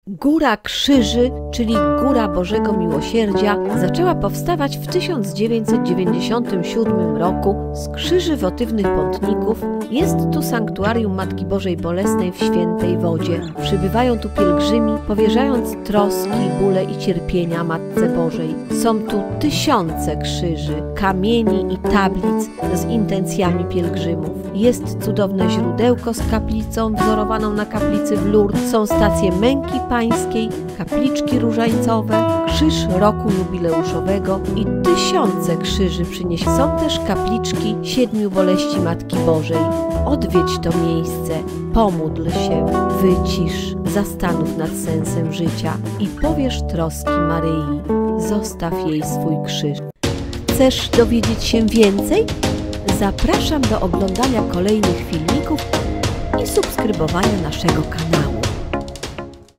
Góra Krzyży, czyli Góra Bożego Miłosierdzia, zaczęła powstawać w 1997 roku z krzyży wotywnych pątników. Jest tu sanktuarium Matki Bożej Bolesnej w Świętej Wodzie. Przybywają tu pielgrzymi, powierzając troski, bóle i cierpienia Matce Bożej. Są tu tysiące krzyży, kamieni i tablic z intencjami pielgrzymów. Jest cudowne źródełko z kaplicą wzorowaną na kaplicy w Lourdes. Są stacje Męki Pańskiej, kapliczki różańcowe, krzyż roku jubileuszowego i tysiące krzyży przyniesiono. Są też kapliczki 7 boleści Matki Bożej. Odwiedź to miejsce, pomódl się, wycisz, zastanów nad sensem życia i powierz troski Maryi. Zostaw jej swój krzyż. Chcesz dowiedzieć się więcej? Zapraszam do oglądania kolejnych filmików i subskrybowania naszego kanału.